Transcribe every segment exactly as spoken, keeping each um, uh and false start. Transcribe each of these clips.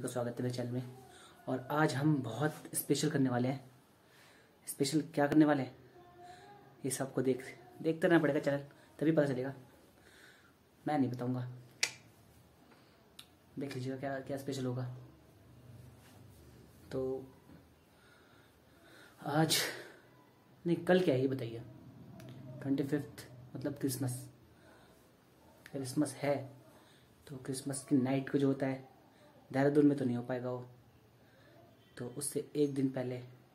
का स्वागत है मेरे चैनल में। और आज हम बहुत स्पेशल करने वाले हैं। स्पेशल क्या करने वाले हैं ये सबको देख देखते रहना पड़ेगा चैनल, तभी पता चलेगा। मैं नहीं बताऊंगा, देख लीजिएगा क्या क्या स्पेशल होगा। तो आज नहीं कल क्या है ये बताइए। ट्वेंटी फिफ्थ मतलब क्रिसमस क्रिसमस है, तो क्रिसमस की नाइट को जो होता है देहरादून में तो नहीं हो पाएगा वो, तो उससे एक दिन पहले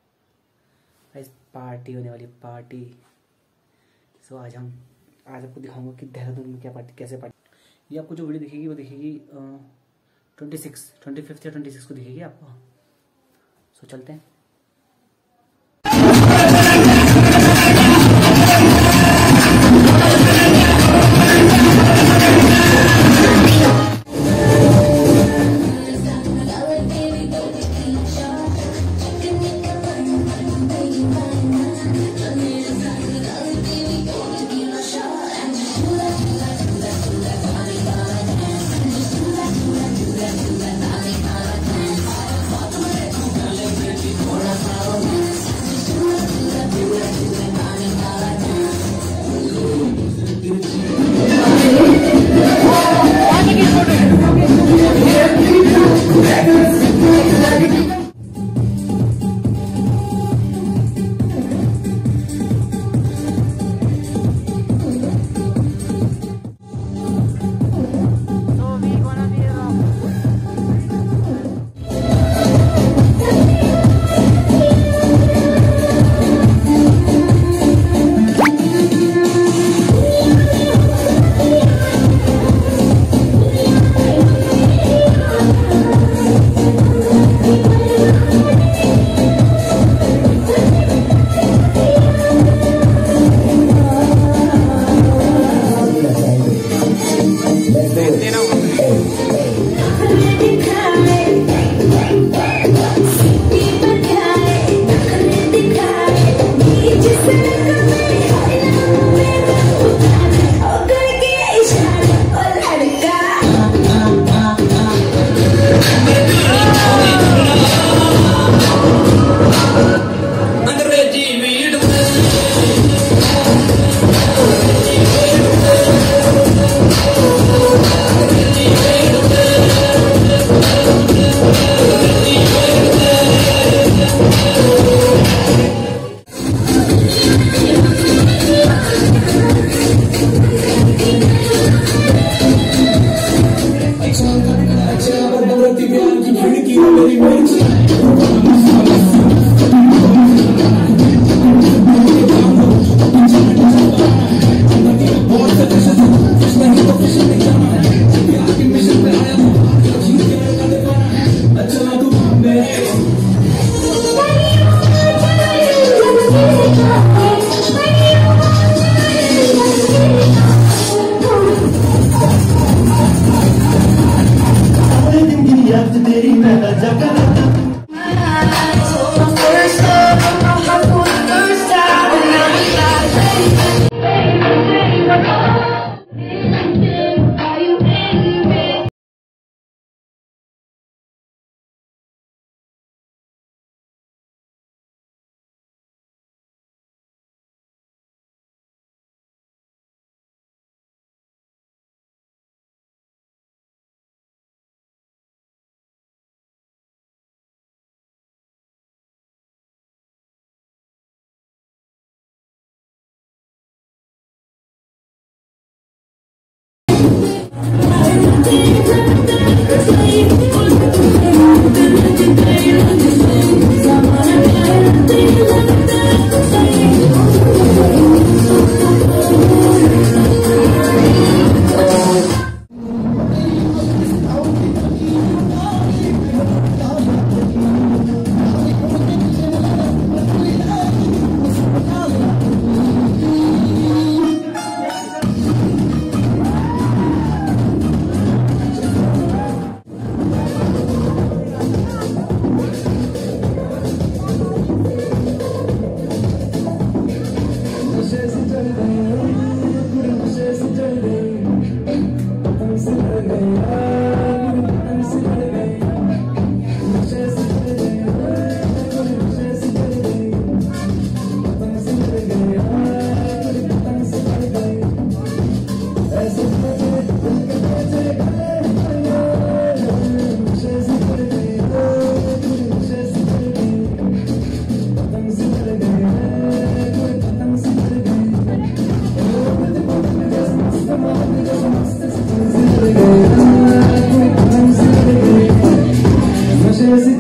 पार्टी होने वाली पार्टी। सो आज हम आज आपको दिखाऊंगा कि देहरादून में क्या पार्टी कैसे पार्टी। ये आपको जो वीडियो दिखेगी वो दिखेगी ट्वेंटी सिक्स ट्वेंटी फिफ्थ या ट्वेंटी सिक्स को दिखेगी आपको। सो चलते हैं।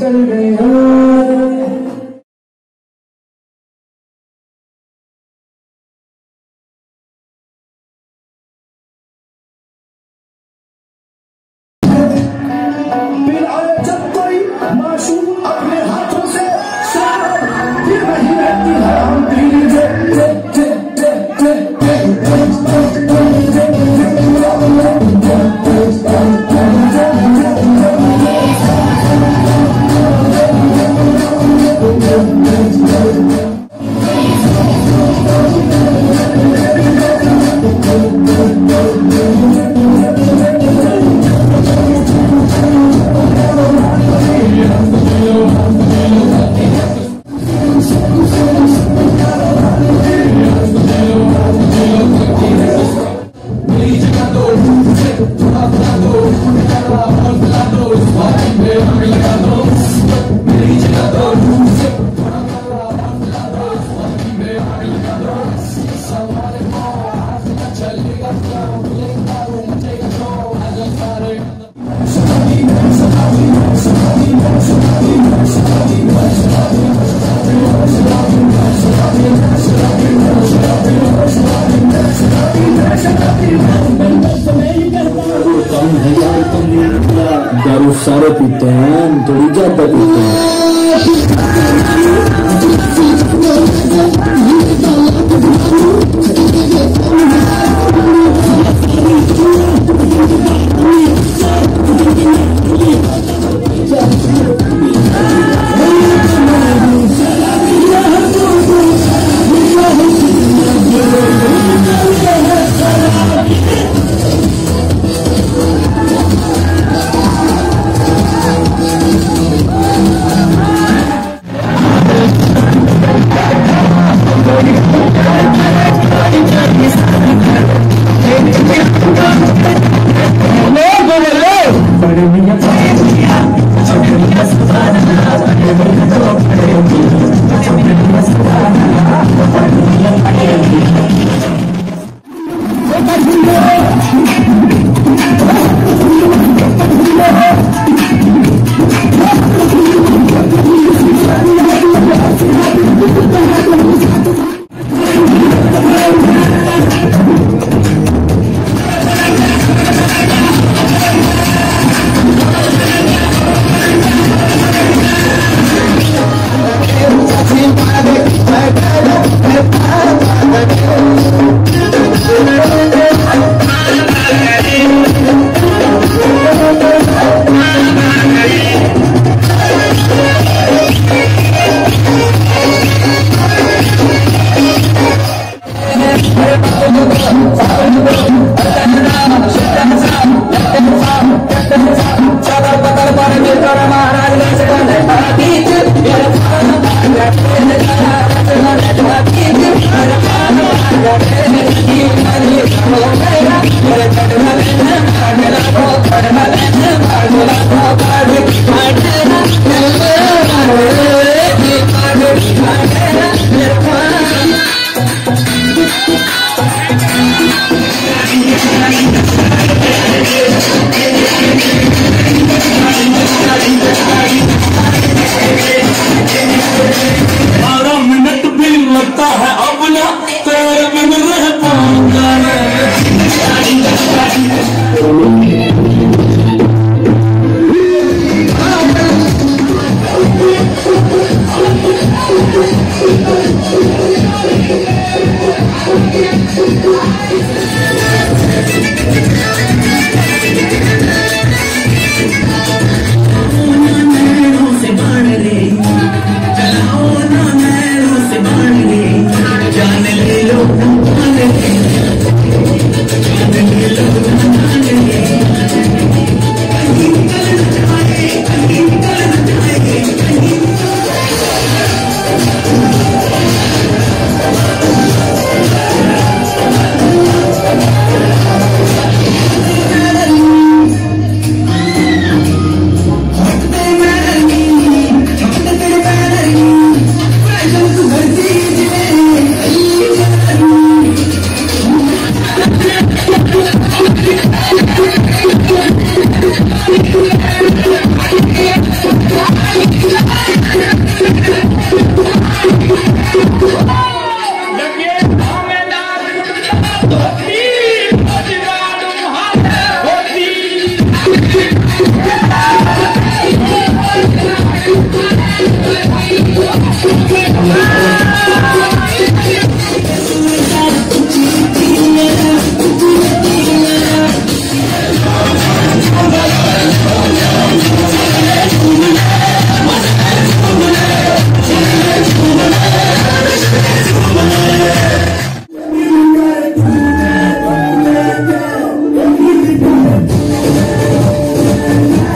निकल गया। फिर आए जब कोई मासूम अपने हाथों से शराब, फिर नहीं रहती हराम पीने से। दारू सारे पीते हैं, थोड़ी ज्यादा पीते हैं। Hey,